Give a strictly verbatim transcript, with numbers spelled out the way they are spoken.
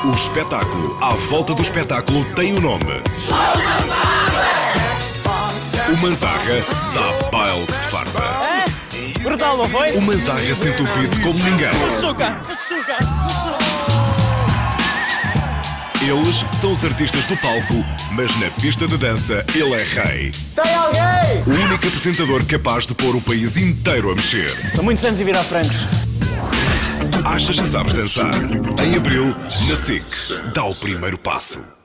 O espetáculo à volta do espetáculo tem um nome. O Manzarra dá baile que se farta. É? Brutal, não foi? O Manzarra sente o beat como ninguém. Açúcar, açúcar, açúcar. Eles são os artistas do palco, mas na pista de dança ele é rei. Tem alguém? O único apresentador capaz de pôr o país inteiro a mexer. São muitos anos e virar francos. Achas que sabes dançar? Em abril, na SIC, dá o primeiro passo.